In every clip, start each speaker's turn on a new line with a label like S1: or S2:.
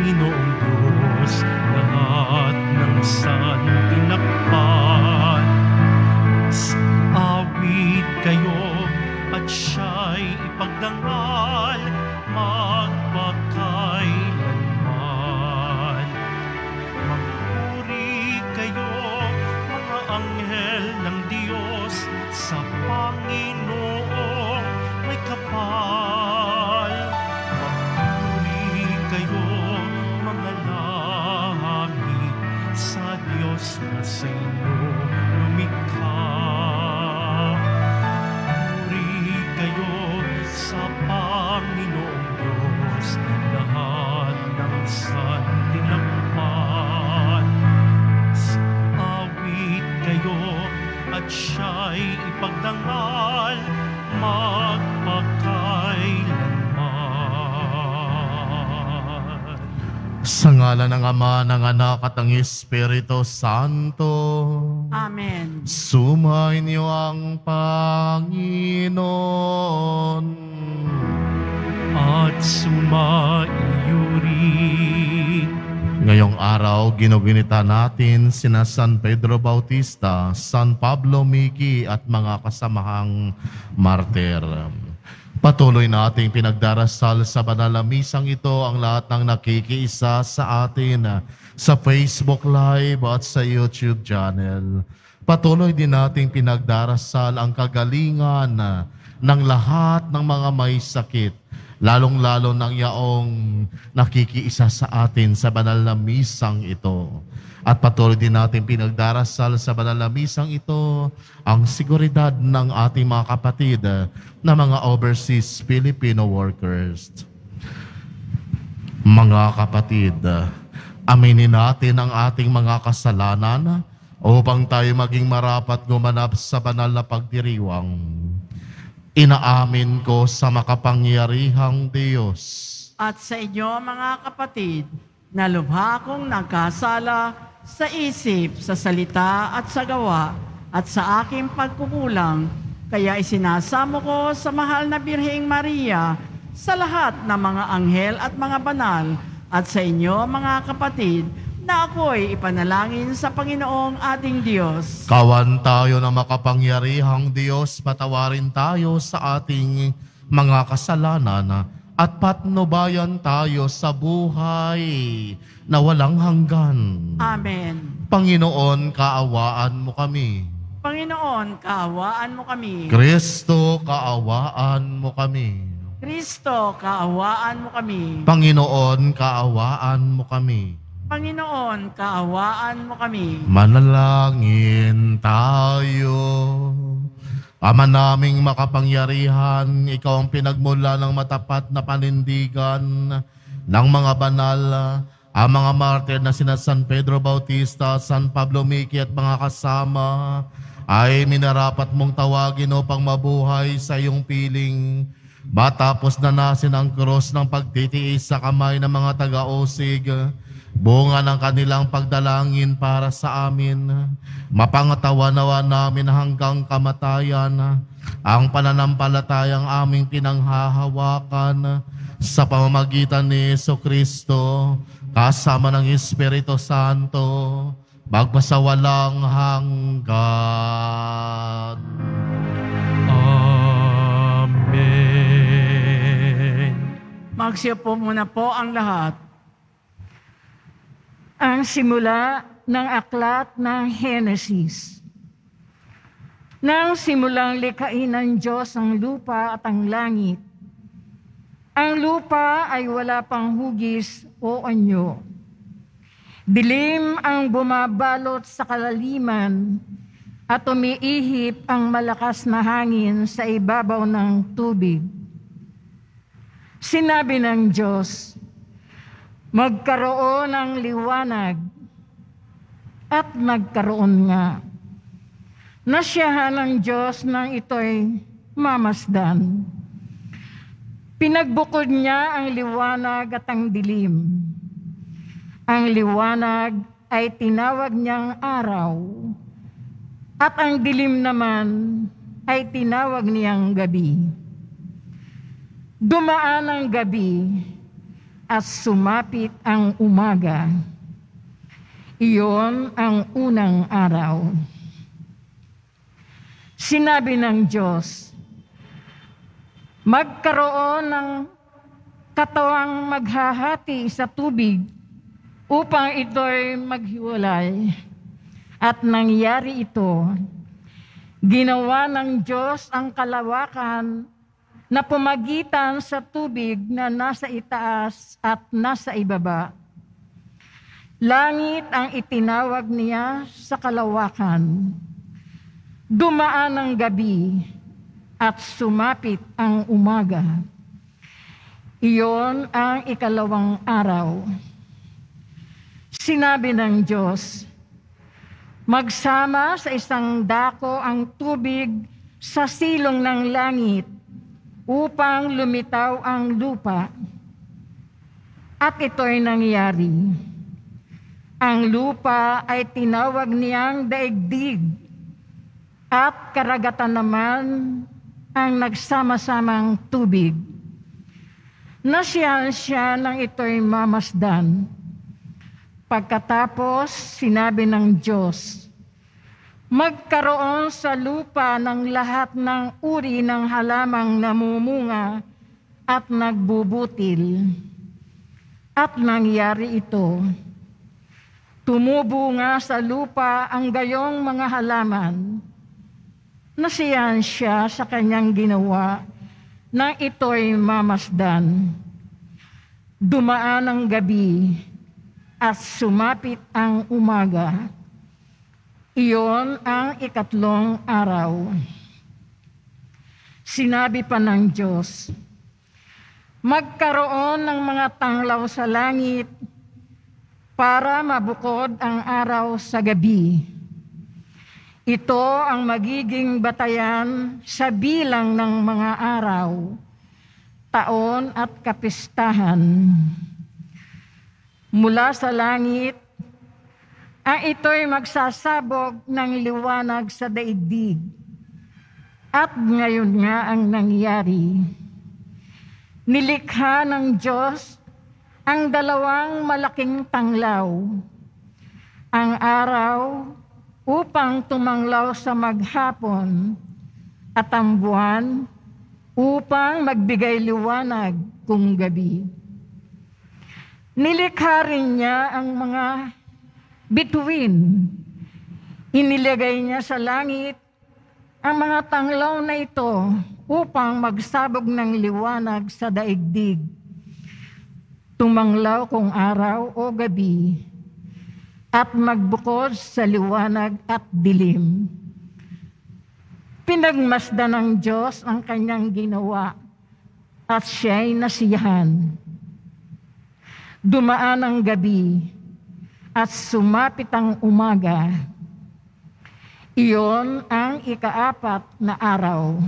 S1: Panginoong Diyos, lahat ng santinakpan. Awit kayo at siya'y ipagdangal magpakailanman. Magpuri kayo, mga anghel ng Diyos, sa Panginoong may kapal. Magpuri kayo, mga langit, sa Diyos na sa inyo lumikha. Magpuri kayo sa Panginoong Diyos, lahat ng santinakpan. Awit kayo at siya'y ipagdangal magpakailanman.
S2: Sa ngalan ng Ama, ng Anak at ng Espiritu Santo.
S3: Amen.
S2: Sumainyo ang Panginoon.
S1: At sumaiyo rin.
S2: Ngayong araw, ginugunita natin sina San Pedro Bautista, San Pablo Miki at mga kasamahang martir. Patuloy nating pinagdarasal sa banal na misang ito ang lahat ng nakikiisa sa atin sa Facebook Live at sa YouTube channel. Patuloy din nating pinagdarasal ang kagalingan ng lahat ng mga may sakit, lalong-lalo ng yaong nakikiisa sa atin sa banal na misang ito. At patuloy din natin pinagdarasal sa banal na misang ito ang seguridad ng ating mga kapatid na mga overseas Filipino workers. Mga kapatid, aminin natin ang ating mga kasalanan upang tayo maging marapat gumanap sa banal na pagdiriwang. Inaamin ko sa makapangyarihang Diyos
S3: At sa inyo, mga kapatid, na lubha akong nagkasala sa isip, sa salita at sa gawa, at sa aking pagkukulang, kaya isinasamo ko sa mahal na Birheng Maria, sa lahat ng mga anghel at mga banal, at sa inyo, mga kapatid, na ako'y ipanalangin sa Panginoong ating Diyos.
S2: Kawan tayo na makapangyarihang Diyos, patawarin tayo sa ating mga kasalanan at patnubayan tayo sa buhay na walang hanggan.
S3: Amen.
S2: Panginoon, kaawaan mo kami.
S3: Panginoon, kaawaan mo kami.
S2: Kristo, kaawaan mo kami.
S3: Kristo, kaawaan mo kami.
S2: Panginoon, kaawaan mo kami.
S3: Panginoon, kaawaan mo kami.
S2: Manalangin tayo. Ama naming makapangyarihan, ikaw ang pinagmula ng matapat na panindigan ng mga banal, ang mga martir na sina San Pedro Bautista, San Pablo Miki at mga kasama, ay minarapat mong tawagin upang mabuhay sa iyong piling. Matapos na nasin ang krus ng pagtitiis sa kamay ng mga taga-usig, bunga ng kanilang pagdalangin para sa amin, mapangatawa-nawa namin hanggang kamatayan ang pananampalatayang aming pinanghahawakan sa pamamagitan ni Jesucristo kasama ng Espiritu Santo magpasawalang hanggan.
S1: Amen.
S3: Magsiupo muna po ang lahat.
S4: Ang simula ng aklat ng Henesis. Nang simulang likhain ng Diyos ang lupa at ang langit, ang lupa ay wala pang hugis o anyo. Dilim ang bumabalot sa kalaliman at umiihip ang malakas na hangin sa ibabaw ng tubig. Sinabi ng Diyos, magkaroon ng liwanag, at nagkaroon nga. Nasyahan ng Diyos nang ito'y mamasdan. Pinagbukod niya ang liwanag at ang dilim. Ang liwanag ay tinawag niyang araw, at ang dilim naman ay tinawag niyang gabi. Dumaan ang gabi, at sumapit ang umaga. Iyon ang unang araw. Sinabi ng Diyos, magkaroon ng katawang maghahati sa tubig upang ito'y maghiwalay. At nangyari ito. Ginawa ng Diyos ang kalawakan na pumagitan sa tubig na nasa itaas at nasa ibaba. Langit ang itinawag niya sa kalawakan. Dumaan ang gabi at sumapit ang umaga. Iyon ang ikalawang araw. Sinabi ng Diyos, magsama sa isang dako ang tubig sa silong ng langit upang lumitaw ang lupa. At ito'y nangyari. Ang lupa ay tinawag niyang daigdig at karagatan naman ang nagsama-samang tubig. Nasiyahan siya nang ito'y mamasdan. Pagkatapos, sinabi ng Diyos, magkaroon sa lupa ng lahat ng uri ng halamang namumunga at nagbubutil. At nangyari ito. Tumubo nga sa lupa ang gayong mga halaman. Nasiyahan siya sa kanyang ginawa nang ito'y mamasdan. Dumaan ang gabi at sumapit ang umaga. Iyon ang ikatlong araw. Sinabi pa ng Diyos, magkaroon ng mga tanglaw sa langit para mabukod ang araw sa gabi. Ito ang magiging batayan sa bilang ng mga araw, taon at kapistahan. Mula sa langit, ang ito'y magsasabog ng liwanag sa daigdig. At ngayon nga ang nangyari. Nilikha ng Diyos ang dalawang malaking tanglaw. Ang araw upang tumanglaw sa maghapon at ang buwan upang magbigay liwanag kung gabi. Nilikha rin niya ang mga bituin. Inilagay niya sa langit ang mga tanglaw na ito upang magsabog ng liwanag sa daigdig. Tumanglaw kung araw o gabi at magbukod sa liwanag at dilim. Pinagmasdan ng Diyos ang kanyang ginawa at siya'y nasiyahan. Dumaan ang gabi at sumapit ang umaga. Iyon ang ikaapat na araw.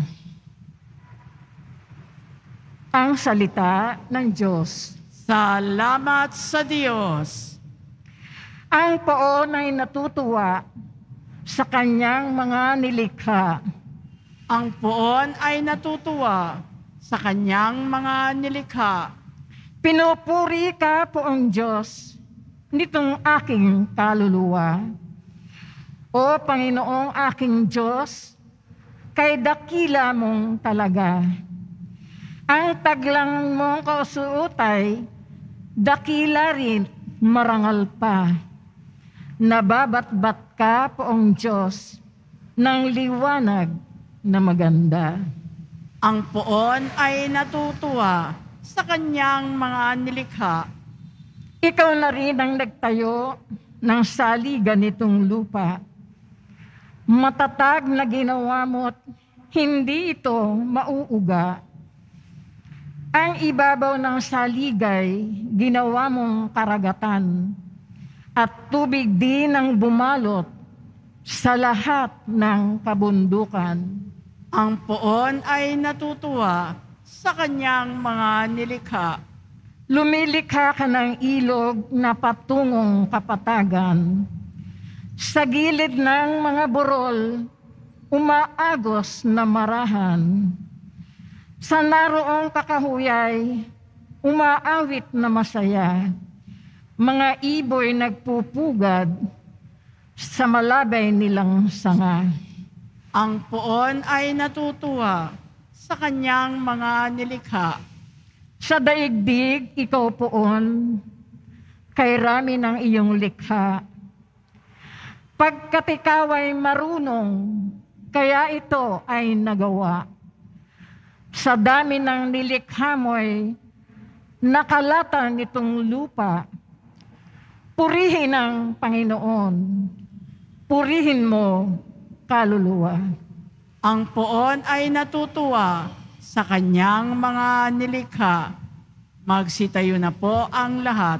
S4: Ang salita ng Diyos.
S3: Salamat sa Diyos.
S4: Ang poon ay natutuwa sa kanyang mga nilikha.
S3: Ang poon ay natutuwa sa kanyang mga nilikha.
S4: Pinupuri ka, Poong Diyos, nitong aking kaluluwa. O Panginoong aking Diyos, kay dakila mong talaga. Ang taglang mong kausuotay, dakila rin marangal pa. Nababatbat ka, Poong Diyos, ng liwanag na maganda.
S3: Ang poon ay natutuwa sa kanyang mga nilikha.
S4: Ikaw na rin ang nagtayo ng saligan nitong lupa. Matatag na ginawa mo't hindi ito mauuga. Ang ibabaw ng saligay, ginawa mong karagatan, at tubig din ang bumalot sa lahat ng kabundukan.
S3: Ang poon ay natutuwa sa kanyang mga nilikha.
S4: Lumilikha ka ng ilog na patungong kapatagan. Sa gilid ng mga burol, umaagos na marahan. Sa naroong kakahuyay, umaawit na masaya, mga ibon nagpupugad sa malabay nilang sanga.
S3: Ang poon ay natutuwa sa kanyang mga nilikha.
S4: Sa daigdig, ikaw poon, kay rami ng iyong likha. Pagkat ikaw ay marunong, kaya ito ay nagawa. Sa dami ng nilikha mo'y nakalatan nitong lupa. Purihin ang Panginoon, purihin mo kaluluwa.
S3: Ang poon ay natutuwa sa kanyang mga nilikha. Magsitayo na po ang lahat.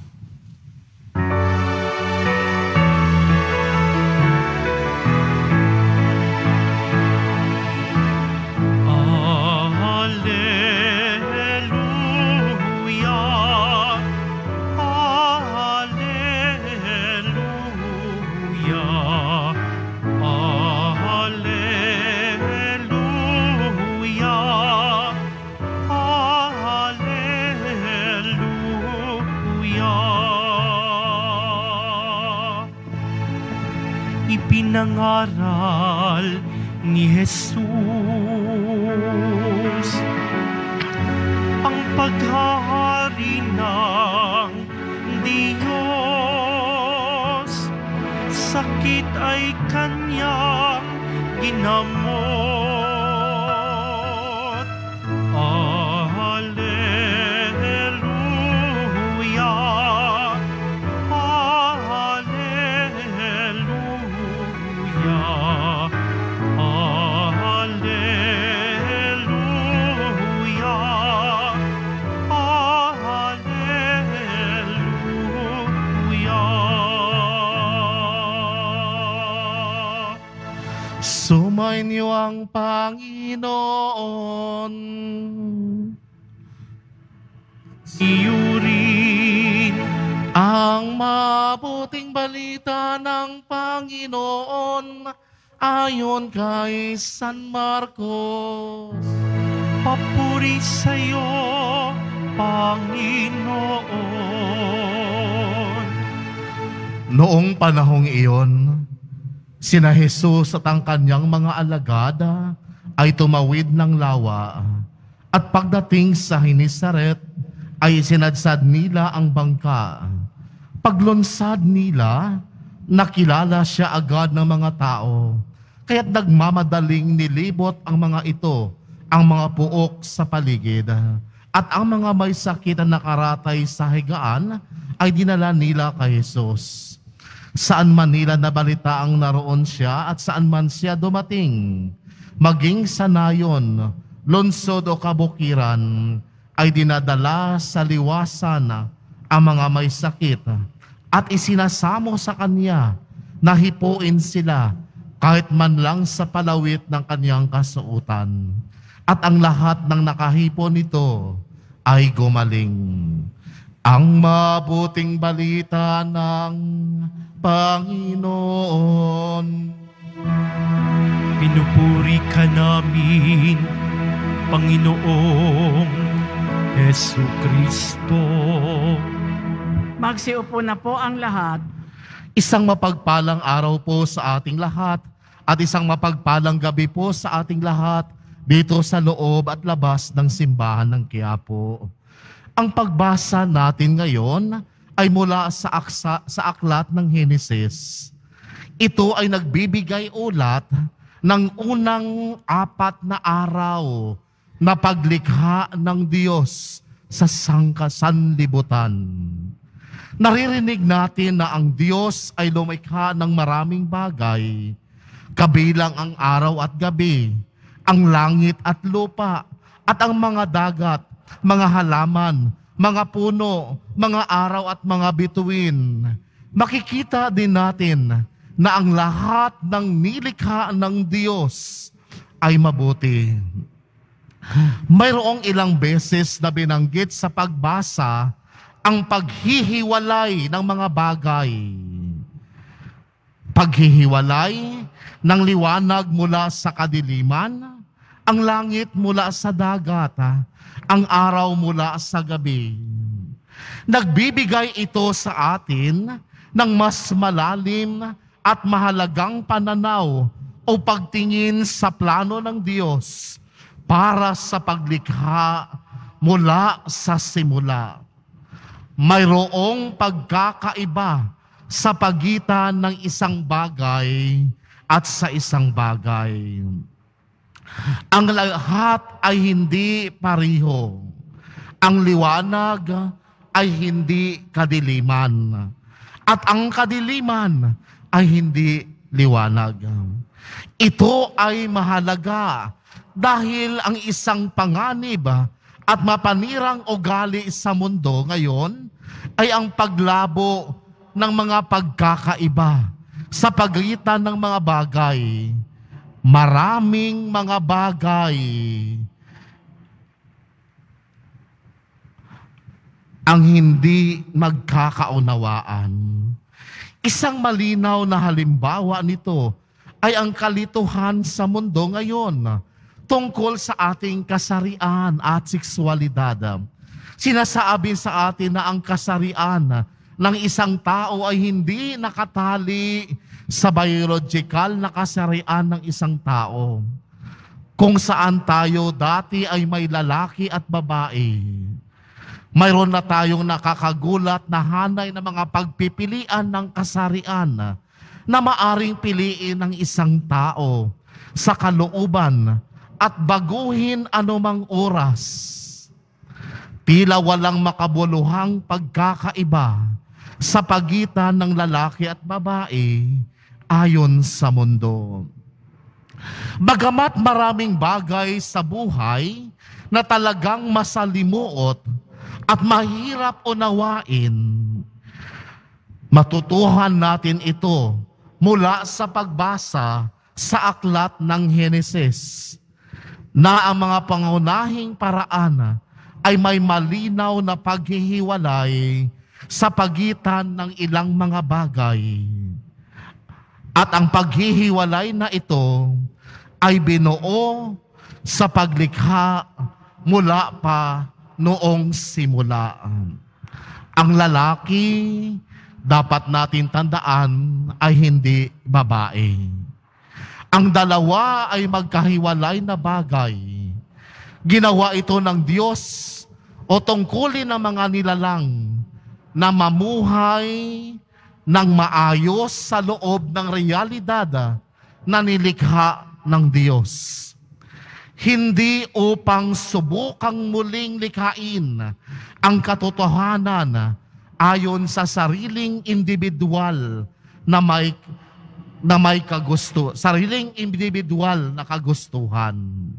S1: Ipinangaral ni Jesus ang paghahari ng Diyos. Sakit ay kanyang ginamot. Hallelujah.
S2: Sumainyo ang Panginoon.
S1: Iyurin
S2: Ang mabuting balita ng Panginoon ayon kay San Marcos.
S1: papuri sa'yo, Panginoon.
S2: Noong panahong iyon, sina Jesus at ang kanyang mga alagad ay tumawid ng lawa, at pagdating sa Hinisaret ay sinadsad nila ang bangka. Paglunsad nila, nakilala siya agad ng mga tao, kaya't nagmamadaling nilibot ang mga ito, ang mga puok sa paligid, at ang mga may sakit na nakaratay sa higaan ay dinala nila kay Jesus. Saan man nila nabalita ang naroon siya at saan man siya dumating, maging sa nayon, lungsod o kabukiran, ay dinadala sa liwasan ang mga may sakit at isinasamo sa kanya na hipuin sila kahit man lang sa palawit ng kanyang kasuotan. At ang lahat ng nakahipo nito ay gumaling. Ang mabuting balita ng Panginoon.
S1: Pinupuri ka namin, Panginoong Hesu Kristo.
S3: Magsiupo na po ang lahat.
S2: Isang mapagpalang araw po sa ating lahat at isang mapagpalang gabi po sa ating lahat dito sa loob at labas ng simbahan ng Quiapo. Ang pagbasa natin ngayon ay mula sa aklat ng Henesis. Ito ay nagbibigay ulat ng unang 4 na araw na paglikha ng Diyos sa sangkasanlibutan. Naririnig natin na ang Diyos ay lumikha ng maraming bagay, kabilang ang araw at gabi, ang langit at lupa, at ang mga dagat, mga halaman, mga puno, mga araw at mga bituin. Makikita din natin na ang lahat ng nilikha ng Diyos ay mabuti. Mayroong ilang beses na binanggit sa pagbasa ang paghihiwalay ng mga bagay. Paghihiwalay ng liwanag mula sa kadiliman ang langit mula sa dagat, ang araw mula sa gabi. Nagbibigay ito sa atin ng mas malalim at mahalagang pananaw o pagtingin sa plano ng Diyos para sa paglikha mula sa simula. Mayroong pagkakaiba sa pagitan ng isang bagay at sa isang bagay. Ang lahat ay hindi pareho. Ang liwanag ay hindi kadiliman. At ang kadiliman ay hindi liwanag. Ito ay mahalaga dahil ang isang panganib at mapanirang ugali sa mundo ngayon ay ang paglabo ng mga pagkakaiba sa pagitan ng mga bagay. Maraming mga bagay ang hindi magkakaunawaan. Isang malinaw na halimbawa nito ay ang kalituhan sa mundo ngayon tungkol sa ating kasarian at sexualidad. Sinasabi sa atin na ang kasarian ng isang tao ay hindi nakatali sa biological na kasarian ng isang tao. Kung saan tayo dati ay may lalaki at babae, mayroon na tayong nakakagulat na hanay ng mga pagpipilian ng kasarian na maaring piliin ng isang tao sa kalooban at baguhin anumang oras. Tila walang makabuluhang pagkakaiba sa pagitan ng lalaki at babae ayon sa mundo. Bagamat maraming bagay sa buhay na talagang masalimuot at mahirap unawain, matutuhan natin ito mula sa pagbasa sa aklat ng Henesis na ang mga pangunahing paraan ay may malinaw na paghihiwalay sa pagitan ng ilang mga bagay. At ang paghihiwalay na ito ay binuo sa paglikha mula pa noong simula. Ang lalaki, dapat natin tandaan, ay hindi babae. Ang dalawa ay magkahiwalay na bagay. Ginawa ito ng Diyos o tungkulin ng mga nilalang na mamuhay ng maayos sa loob ng realidad na nilikha ng Diyos. Hindi upang subukang muling likhain ang katotohanan ayon sa sariling individual na may sariling individual na kagustuhan.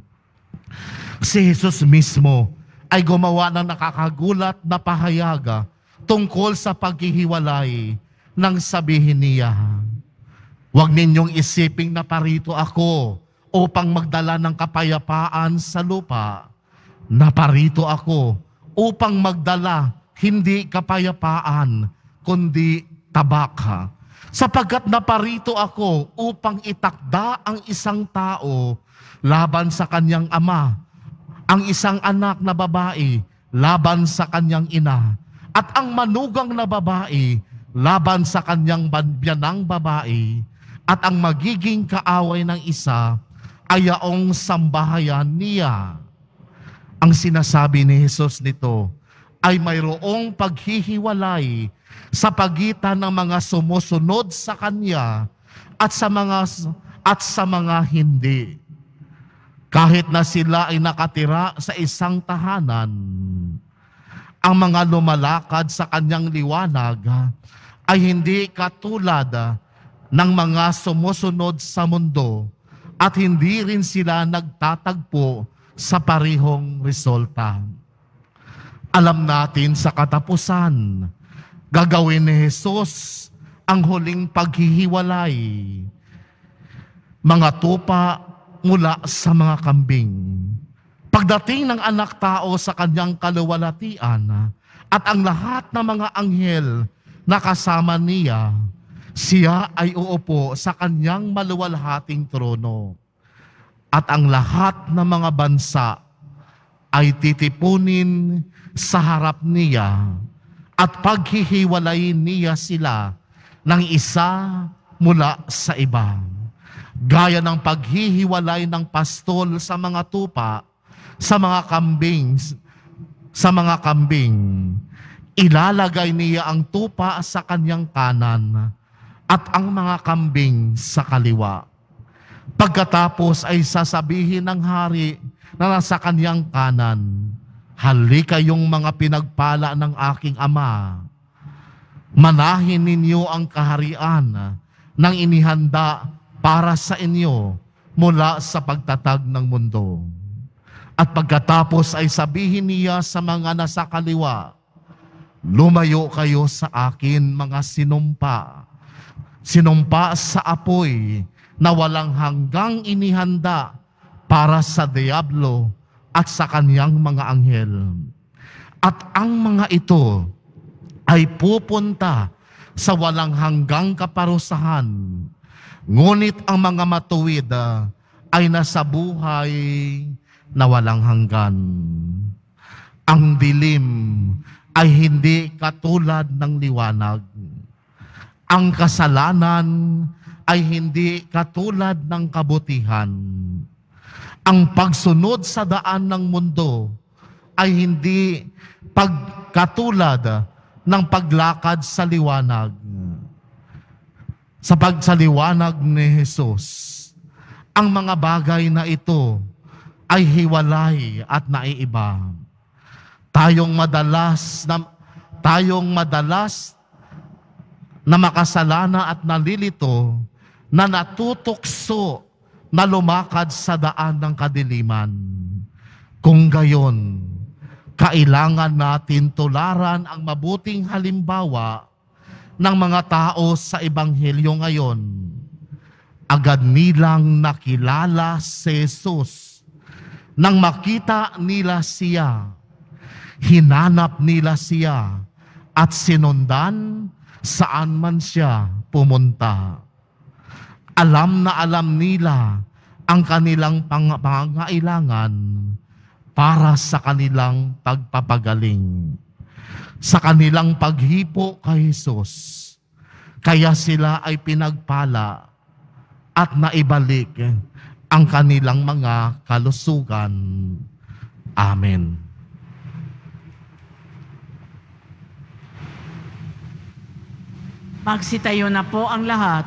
S2: Si Jesus mismo ay gumawa ng nakakagulat na pahayag tungkol sa paghihiwalay nang sabihin niya, "Huwag ninyong isiping na parito ako upang magdala ng kapayapaan sa lupa. Naparito ako upang magdala hindi kapayapaan, kundi tabak. Sapagkat naparito ako upang itakda ang isang tao laban sa kanyang ama, ang isang anak na babae laban sa kanyang ina, at ang manugang na babae laban sa kanyang biyanang babae, at ang magiging kaaway ng isa ay yaong sambahayan niya." Ang sinasabi ni Jesus nito ay mayroong paghihiwalay sa pagitan ng mga sumusunod sa Kanya at sa mga hindi. Kahit na sila ay nakatira sa isang tahanan, ang mga lumalakad sa Kanyang liwanag ay hindi katulad ng mga sumusunod sa mundo at hindi rin sila nagtatagpo sa parihong resulta. Alam natin sa katapusan, gagawin ni Jesus ang huling paghihiwalay, mga tupa mula sa mga kambing. Pagdating ng anak tao sa kanyang kaluwalhatian at ang lahat ng mga anghel na kasama niya, siya ay uupo sa kanyang maluwalhating trono. at ang lahat ng mga bansa ay titipunin sa harap niya at paghihiwalayin niya sila ng isa mula sa iba. Gaya ng paghihiwalay ng pastol sa mga tupa, sa mga kambing, ilalagay niya ang tupa sa kanyang kanan at ang mga kambing sa kaliwa. Pagkatapos ay sasabihin ng hari na nasa kanyang kanan, "Halika kayong mga pinagpala ng aking Ama. Manahin ninyo ang kaharian ng inihanda para sa inyo mula sa pagtatag ng mundo." At pagkatapos ay sabihin niya sa mga nasa kaliwa, "Lumayo kayo sa akin, mga sinumpa sa apoy na walang hanggang inihanda para sa diablo at sa kanyang mga anghel. At ang mga ito ay pupunta sa walang hanggang kaparusahan. Ngunit ang mga matuwid ay nasa buhay na walang hanggan. Ang dilim ay hindi katulad ng liwanag. Ang kasalanan ay hindi katulad ng kabutihan. Ang pagsunod sa daan ng mundo ay hindi pagkatulad ng paglakad sa liwanag. Sa liwanag ni Jesus, ang mga bagay na ito ay hiwalay at naiiba. Tayong madalas na makasalana at nalilito, na natutukso na lumakad sa daan ng kadiliman. Kung gayon, kailangan natin tularan ang mabuting halimbawa ng mga tao sa Ebanghelyo ngayon. Agad nilang nakilala si Jesus. Nang makita nila siya, hinanap nila siya at sinundan saan man siya pumunta. Alam na alam nila ang kanilang pangangailangan para sa kanilang pagpapagaling, sa kanilang paghipo kay Jesus. Kaya sila ay pinagpala at naibalik ang kanilang mga kalusugan. Amen.
S3: Magsitayo na po ang lahat.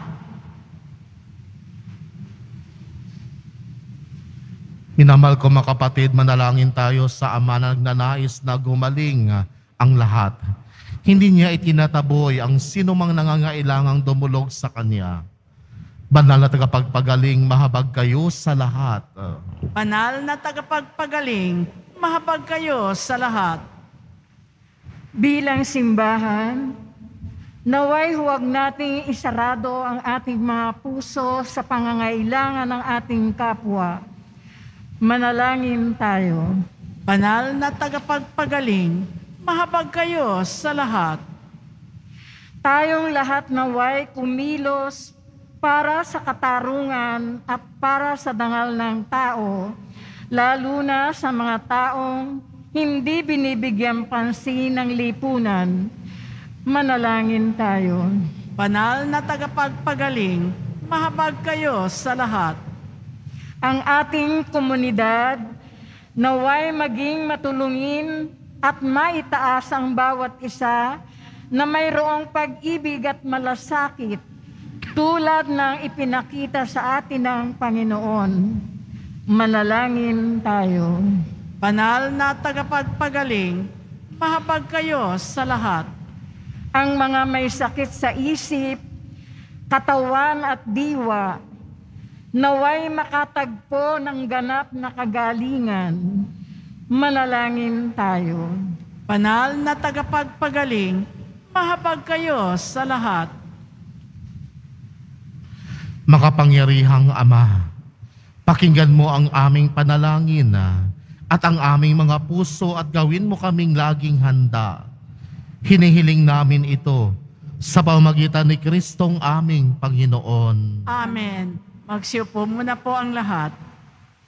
S2: Minamahal ko mga kapatid, manalangin tayo sa Ama na nagnanais na gumaling ang lahat. Hindi niya itinataboy ang sinumang nangangailangang dumulog sa Kanya. Banal na tagapagpagaling, mahabag kayo sa lahat.
S3: Banal na tagapagpagaling, mahabag kayo sa lahat.
S4: Bilang simbahan, naway huwag nating isarado ang ating mga puso sa pangangailangan ng ating kapwa. Manalangin tayo.
S3: Banal na tagapagpagaling, mahabag kayo sa lahat.
S4: Tayong lahat naway kumilos para sa katarungan at para sa dangal ng tao, lalo na sa mga taong hindi binibigyan pansin ng lipunan. Manalangin tayo.
S3: Banal na tagapagpagaling, mahabag kayo sa lahat.
S4: Ang ating komunidad naway maging matulungin at maitaas ang bawat isa na mayroong pag-ibig at malasakit tulad ng ipinakita sa atin ng Panginoon. Manalangin tayo.
S3: Banal na tagapagpagaling, mahabag kayo sa lahat.
S4: Ang mga may sakit sa isip, katawan at diwa, naway makatagpo ng ganap na kagalingan. Manalangin tayo.
S3: Banal na tagapagpagaling, mahabag kayo sa lahat.
S2: Makapangyarihang Ama, pakinggan mo ang aming panalangin at ang aming mga puso at gawin mo kaming laging handa. Hinihiling namin ito sa pamamagitan ni Kristong aming Panginoon.
S3: Amen. Magsiupo muna po ang lahat.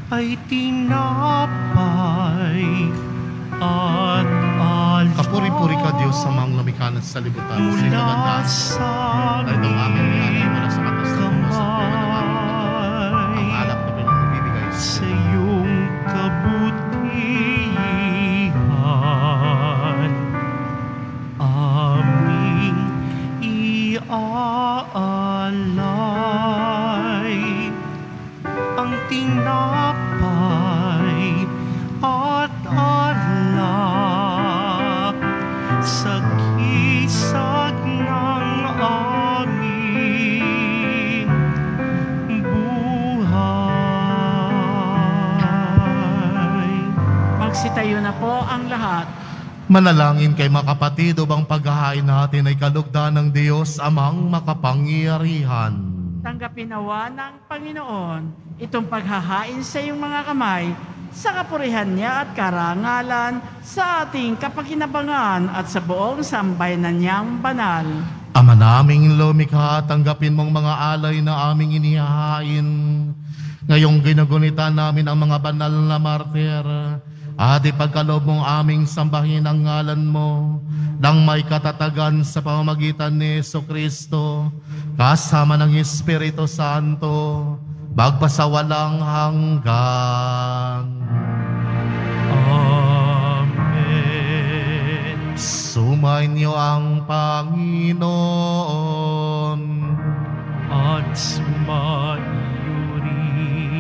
S1: ay tinapay at alay.
S2: Kapuri-puri ka, Diyos, sa mga lumikha sa libutan.
S1: Mula sa
S2: Dahil ang aming nilalay mula sa katas ng Diyos at ang alak na pinibigay
S1: sa iyong kabutihan, aming iaalay ang tinapay at alak sa kisag ng aming buhay.
S3: Magsitayo na po ang lahat.
S2: Manalangin kay mga kapatid upang paghahain natin ay kalugdan ng Diyos amang makapangyarihan.
S3: Tanggapin nawa ng Panginoon itong paghahain sa iyong mga kamay sa kapurihan niya at karangalan sa ating kapakinabangan at sa buong sambayanan niyang banal.
S2: Ama naming lumikha, tanggapin mong mga alay na aming inihahain. Ngayong ginugunita namin ang mga banal na martir at ipagkaloob mong aming sambahin ang ngalan mo nang may katatagan sa pamamagitan ni Jesucristo kasama ng Espiritu Santo magpasawalang hanggan.
S1: Amen.
S2: Sumainyo ang Panginoon
S1: At sumaiyo rin.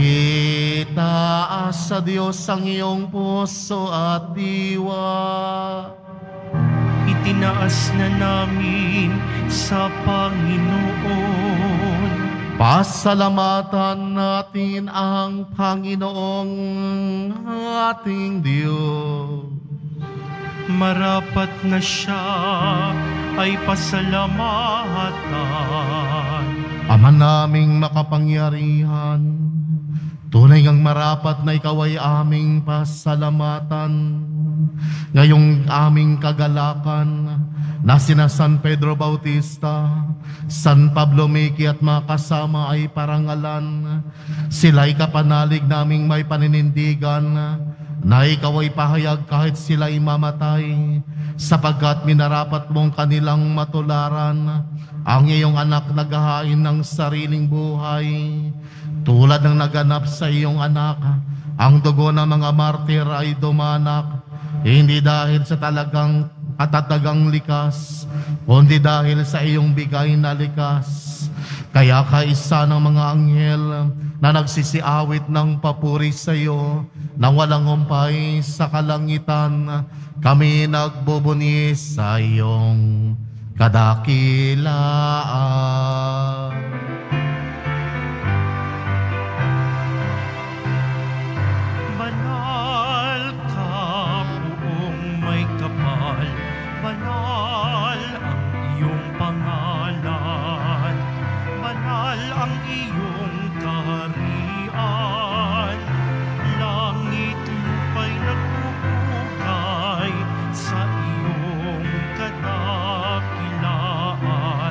S2: Itaas sa Diyos ang iyong puso at diwa.
S1: Itinaas na namin sa Panginoon.
S2: Pasalamatan natin ang Panginoong ating Diyos.
S1: Marapat na siya ay pasalamatan.
S2: Ama naming makapangyarihan, tunay ngang marapat na ikaw ay aming pasalamatan. Ngayong aming kagalakan na sina San Pedro Bautista, San Pablo Miki at mga kasama ay parangalan. Sila'y kapanalig naming may paninindigan na ikaw ay pahayag kahit sila'y mamatay, sapagkat minarapat mong kanilang matularan ang iyong anak naghahain ng sariling buhay. Tulad ng naganap sa iyong anak, ang dugo ng mga martir ay dumanak, hindi dahil sa talagang katatagang likas, kundi dahil sa iyong bigay na likas. Kaya kaisa ng mga anghel na nagsisiawit ng papuri sa iyo, nang walang humpay sa kalangitan, kami nagbubuni sa iyong kadakilaan.
S1: Banal ka, buong may kapal. Banal ang iyong pangalan. Banal ang iyong kaharian. Langit lupa'y nagpupugay sa iyong kadakilaan.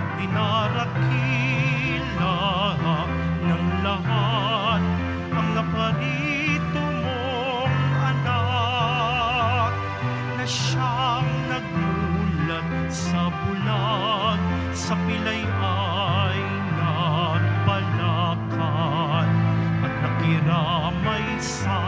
S1: Dinarakila ng lahat ang naparito mong anak, na siyang nagmulat sa bulag, sa pilay ay nagpalakan at nakiramay sa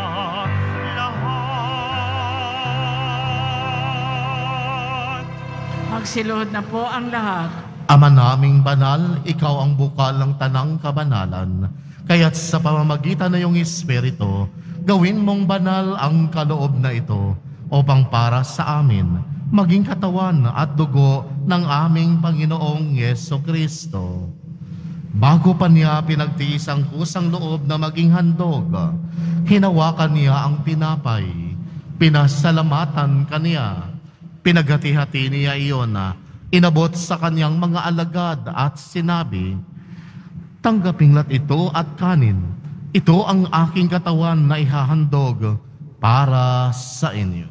S1: lahat.
S3: Magsiluhod na po ang lahat.
S2: Ama naming banal, ikaw ang bukal ng tanang kabanalan. Kaya't sa pamamagitan na iyong Espiritu, gawin mong banal ang kaloob na ito upang para sa amin maging katawan at dugo ng aming Panginoong Jesucristo. Bago pa niya pinagtiis ang kusang loob na maging handog, hinawakan niya ang tinapay, pinasalamatan kaniya, pinaghati-hati niya iyon na inabot sa kanyang mga alagad at sinabi, "Tanggaping lahat ito at kanin. Ito ang aking katawan na ihahandog para sa inyo."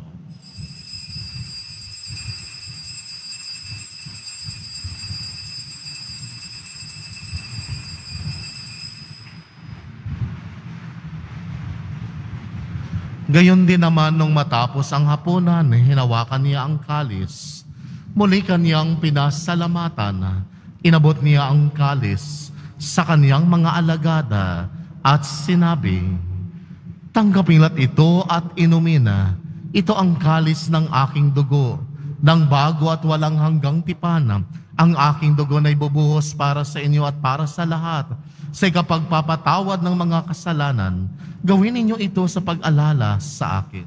S2: Gayon din naman nung matapos ang hapunan, hinawakan niya ang kalis. Muli kaniyang pinasalamatan. Inabot niya ang kalis sa kaniyang mga alagada at sinabi, "Tanggapin ito at inumin. Ito ang kalis ng aking dugo, ng bago at walang hanggang tipan. Ang aking dugo na ibubuhos para sa inyo at para sa lahat. Sa ikapagpapatawad ng mga kasalanan, gawin ninyo ito sa pag-alala sa akin."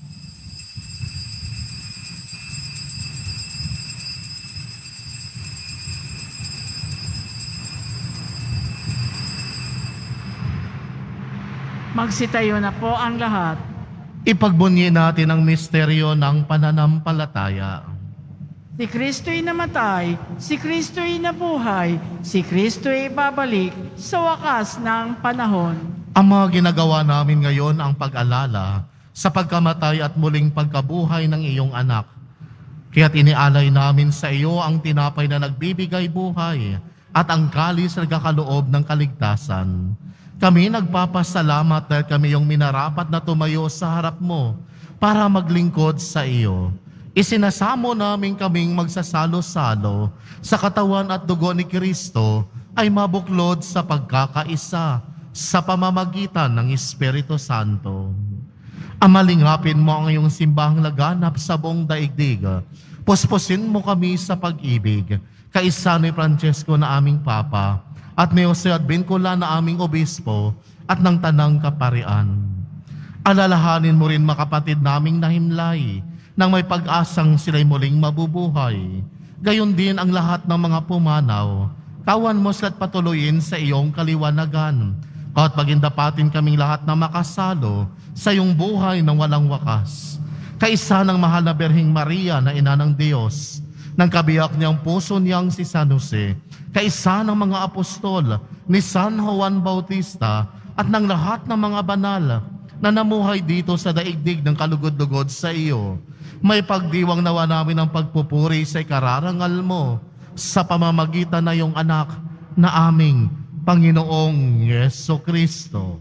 S3: Magsitayo na po ang lahat.
S2: Ipagbunyi natin ang misteryo ng pananampalataya.
S3: Si Kristo'y namatay, si Kristo'y nabuhay, si Kristo'y babalik sa wakas ng panahon.
S2: Ang mga ginagawa namin ngayon ang pag-alala sa pagkamatay at muling pagkabuhay ng iyong anak. Kaya't inialay namin sa iyo ang tinapay na nagbibigay buhay at ang kalis na nagkakaloob ng kaligtasan. Kami nagpapasalamat dahil kami yung minarapat na tumayo sa harap mo para maglingkod sa iyo. Isinasamo namin kaming magsasalo-salo sa katawan at dugo ni Kristo ay mabuklod sa pagkakaisa sa pamamagitan ng Espiritu Santo. Amalingapin mo ang iyong simbahang laganap sa buong daigdig. Puspusin mo kami sa pag-ibig, kaisa ni Francesco na aming Papa, at ni Jose at Vincula na aming Obispo, at ng Tanang Kaparian. Alalahanin mo rin makapatid naming nahimlay, nang may pag-asang sila'y muling mabubuhay. Gayon din ang lahat ng mga pumanaw. Tawan mo sila't patuloyin sa iyong kaliwanagan. At pagindapatin kaming lahat na makasalo sa iyong buhay ng walang wakas. Kaisa ng mahal na Birheng Maria na ina ng Diyos, ng kabiyak niyang puso niyang si San Jose, kaisa ng mga apostol ni San Juan Bautista at ng lahat ng mga banal na namuhay dito sa daigdig ng kalugod-lugod sa iyo. May pagdiwang nawa namin ang pagpupuri sa ikararangal mo sa pamamagitan na iyong anak na aming Panginoong Yesukristo.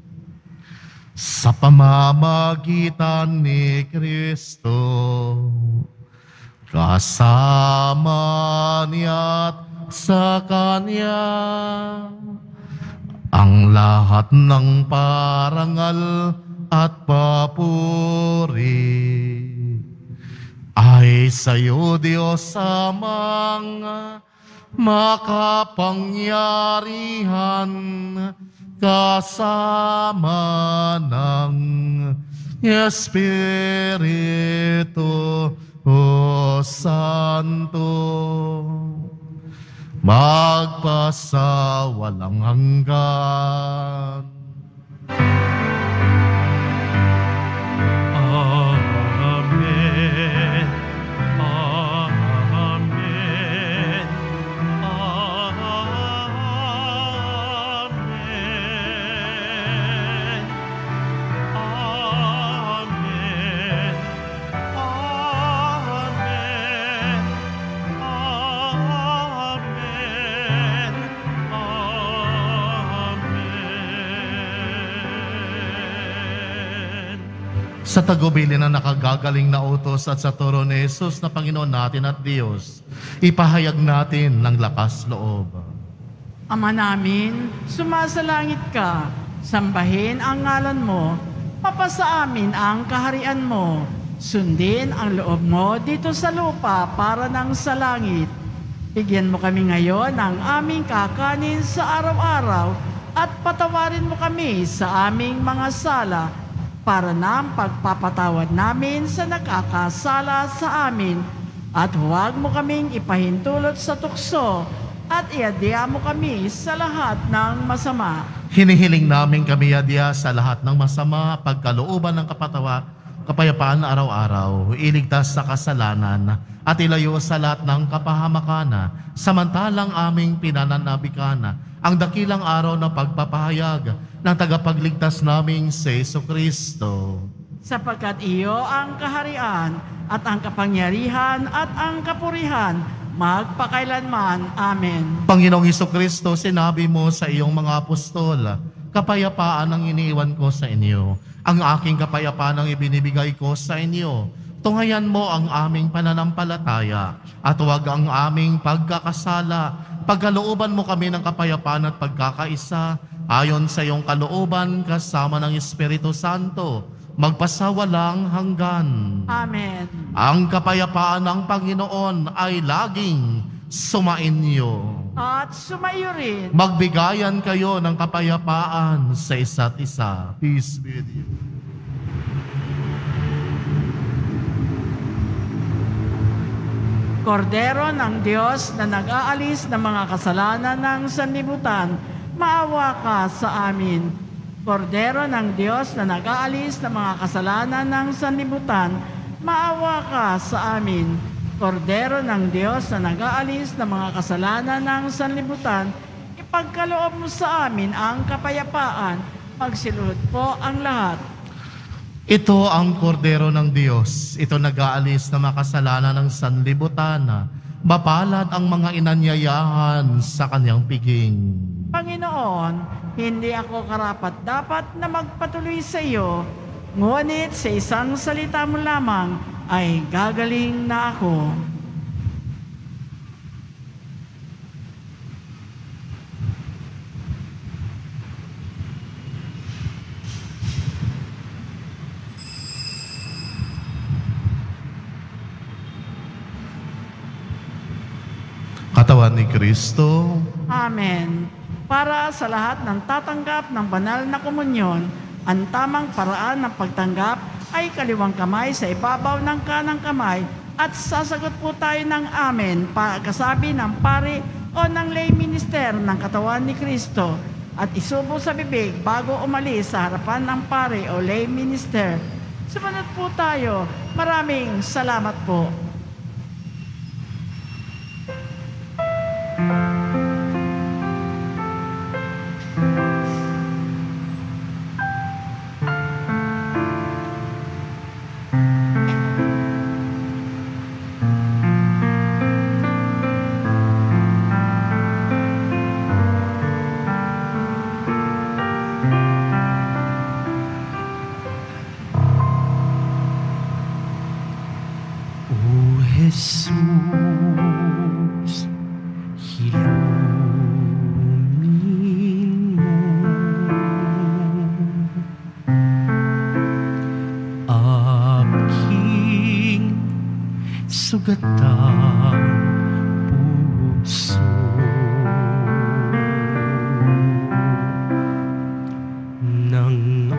S2: Sa pamamagitan ni Kristo, kasama niya't sa Kanya, ang lahat ng parangal at papuri ay sa iyo, Diyos Amang makapangyarihan, kasama ng Espiritu Santo, magpasawalang hanggan.
S1: Amen. Amen. Amen. Amen.
S2: Sa tagubilin na nakagagaling na utos at sa turo ni Jesus na Panginoon natin at Diyos, ipahayag natin ng lakas loob.
S3: Ama namin, sumasalangit ka, sambahin ang ngalan mo, papasa amin ang kaharian mo, sundin ang loob mo dito sa lupa para nang sa langit. Bigyan mo kami ngayon ng aming kakanin sa araw-araw at patawarin mo kami sa aming mga sala para ng pagpapatawad namin sa nakakasala sa amin. At huwag mo kaming ipahintulot sa tukso at iadya mo kami sa lahat ng masama.
S2: Hinihiling namin kami adya sa lahat ng masama, pagkalooban ng kapayapaan araw-araw, iligtas sa kasalanan, at ilayo sa lahat ng kapahamakan, samantalang aming pinananabikan ang dakilang araw na pagpapahayag ng tagapagligtas naming si Jesucristo.
S3: Sapagkat iyo ang kaharian at ang kapangyarihan at ang kapurihan magpakailanman. Amen.
S2: Panginoong Jesucristo, sinabi mo sa iyong mga apostol, kapayapaan ang iniiwan ko sa inyo. Ang aking kapayapaan ang ibinibigay ko sa inyo. Tunghayan mo ang aming pananampalataya at huwag ang aming pagkakasala. Pagkalooban mo kami ng kapayapaan at pagkakaisa ayon sa iyong kalooban kasama ng Espiritu Santo, magpasawalang hanggan.
S3: Amen.
S2: Ang kapayapaan ng Panginoon ay laging sumainyo.
S3: At sumayo rin.
S2: Magbigayan kayo ng kapayapaan sa isa't isa. Peace be with you.
S3: Kordero ng Diyos na nag-aalis ng mga kasalanan ng sanlibutan, maawa ka sa amin. Kordero ng Diyos na nag-aalis ng mga kasalanan ng sanlibutan, maawa ka sa amin. Kordero ng Diyos na nag-aalis ng mga kasalanan ng sanlibutan, ipagkaloob mo sa amin ang kapayapaan. Magsilud po ang lahat.
S2: Ito ang kordero ng Diyos. Ito nag-aalis na makasalanan ng sanlibutan. Mapalad ang mga inanyayahan sa kanyang piging.
S3: Panginoon, hindi ako karapat-dapat na magpatuloy sa iyo, ngunit sa isang salita mo lamang ay gagaling na ako.
S2: Katawan ni Kristo.
S3: Amen. Para sa lahat ng tatanggap ng banal na komunyon, ang tamang paraan ng pagtanggap ay kaliwang kamay sa ibabaw ng kanang kamay at sasagot po tayo ng amen pagkasabi ng pari o ng lay minister ng katawan ni Kristo at isubo sa bibig bago umalis sa harapan ng pari o lay minister. Sumunod po tayo. Maraming salamat po.
S1: Jesus, hilumin mo aking sugatang puso. Nang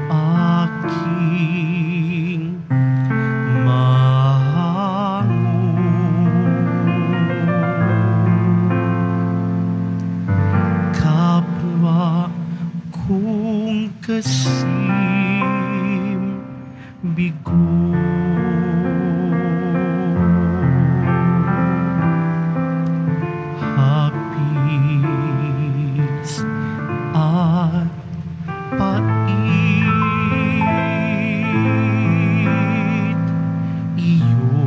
S1: aking kasim bigo hapis at pait iyo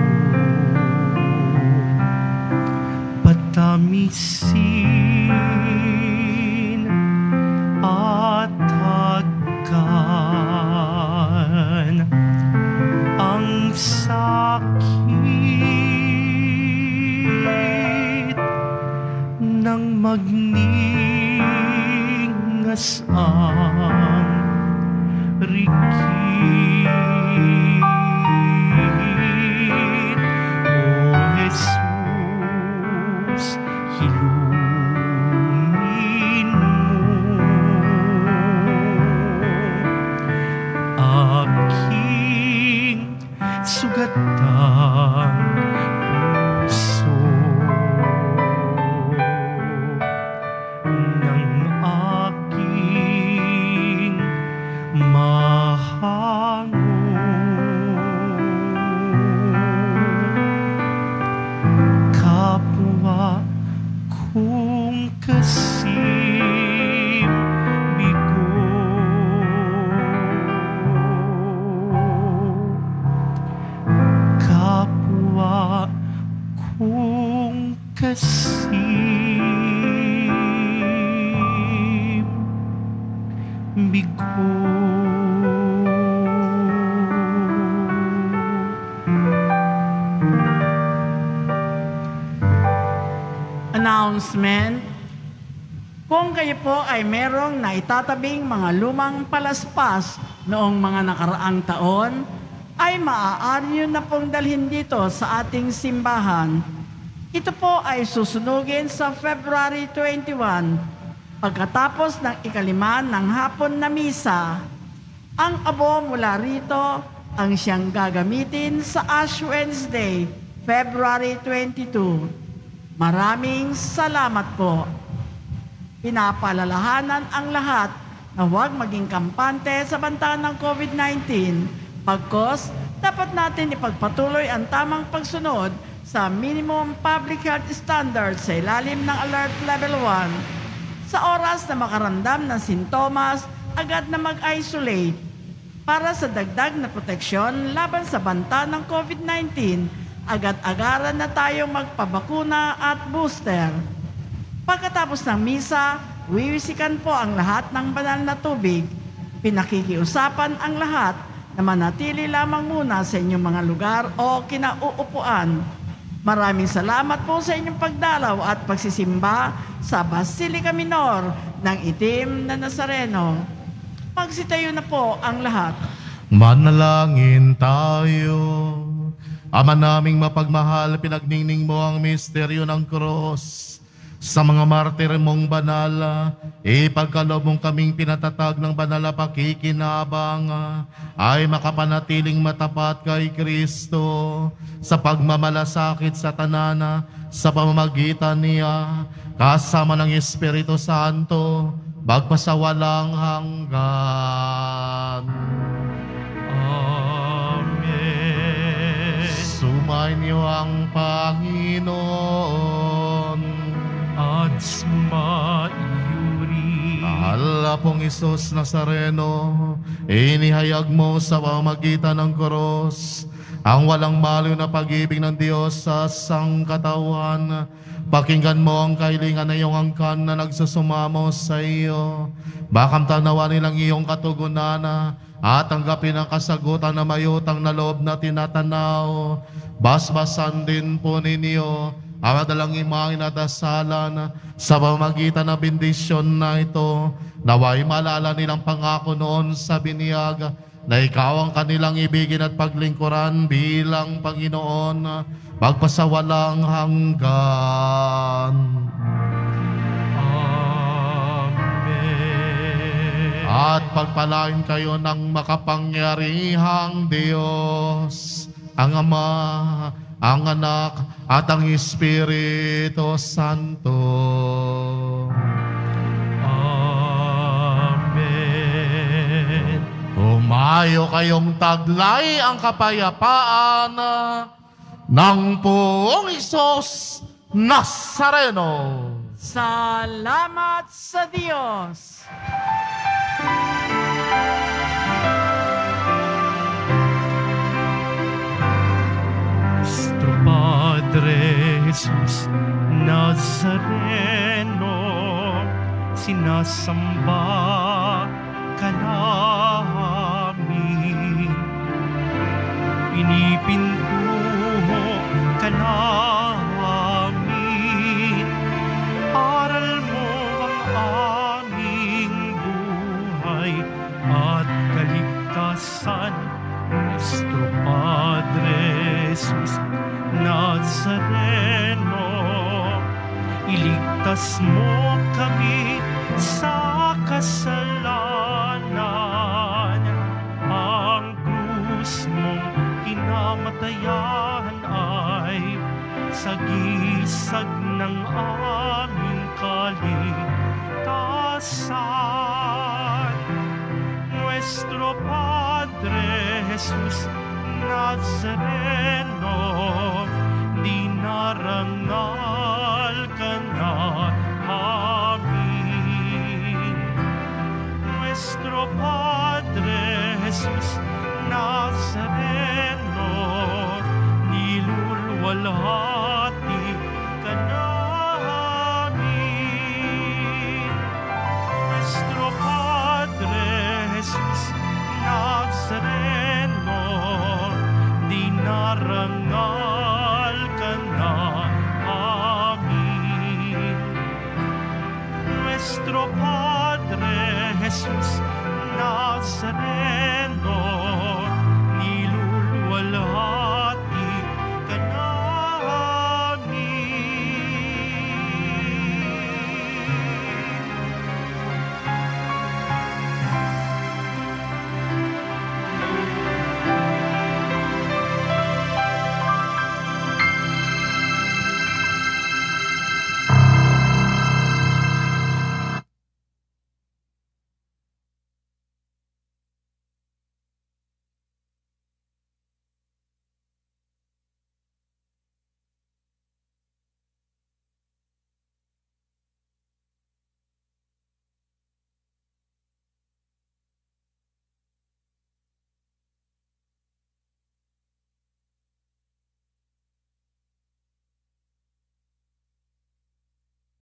S1: patamisin at hagkan ang sakit ng magningas ang rikit. O Jesus, hilumin mo aking sugatang puso. Nang aking mahango kapwa kong kasim bigo kapwa bigo.
S3: Announcement. Kung kayo po ay merong naitatabing mga lumang palaspas noong mga nakaraang taon, ay maaari nyo na pong dalhin dito sa ating simbahan. Ito po ay susunugin sa February 21, pagkatapos ng ikalima ng hapon na misa. Ang abo mula rito ang siyang gagamitin sa Ash Wednesday, February 22. Maraming salamat po. Pinapalalahanan ang lahat na huwag maging kampante sa banta ng COVID-19. Pagkos, dapat natin ipagpatuloy ang tamang pagsunod sa minimum public health standards sa ilalim ng Alert Level 1. Sa oras na makaramdam ng sintomas, agad na mag-isolate. Para sa dagdag na proteksyon laban sa banta ng COVID-19, agad-agaran na tayong magpabakuna at booster. Pagkatapos ng misa, wiwisikan po ang lahat ng banal na tubig. Pinakikiusapan ang lahat na manatili lamang muna sa inyong mga lugar o kinauupuan. Maraming salamat po sa inyong pagdalaw at pagsisimba sa Basilica Minor ng Itim na Nazareno. Magsitayo na po ang lahat.
S2: Manalangin tayo. Ama naming mapagmahal, pinagningning mo ang misteryo ng cross. Sa mga martir mong banal, ipagkaloob mong kaming pinatatag ng banal na pakikinabang, ay makapanatiling matapat kay Kristo sa pagmamalasakit sa tanana, sa pamamagitan niya, kasama ng Espiritu Santo, magpasawalang hanggan.
S1: Amen.
S2: Sumainyo ang Panginoon
S1: at sumaiyuri.
S2: Mahal pong Isus Nazareno, inihayag mo sa pamamagitan ng cross ang walang maliw na pag-ibig ng Diyos sa sangkatawan. Pakinggan mo ang kahilingan na iyong angkan na nagsusumamo sa iyo. Bakam tanawa nilang iyong katugunan at tanggapin ang kasagutan na mayutang na loob na tinatanaw. Basbasan din po ninyo ang madalang imang inadasalan sa pamamagitan ng bendisyon na ito. Naway malala nilang pangako noon sa biniyag na ikaw ang kanilang ibigin at paglingkuran bilang Panginoon magpasawalang hanggan.
S1: Amen.
S2: At pagpalain kayo ng makapangyarihang Diyos, ang Ama, ang Anak, at ang Espiritu Santo.
S1: Amen.
S2: Humayo kayong taglay ang kapayapaan ng poong Isus Nazareno.
S3: Salamat sa Diyos!
S1: Nuestro Padre Jesus Nazareno, sinasamba ka namin. Pinipintuho ka namin. Aral mo ang aming buhay at kaligtasan. Nuestro Padre Jesus Nazareno, iligtas mo kami sa kasalanan. Ang krus mong kinamatayan ay sagisag ng aming kaligtasan. Nuestro Padre Jesus Nazareno, dinarangal ka namin. Nuestro Padre Jesus Nazareno, nilulwalhati ka namin.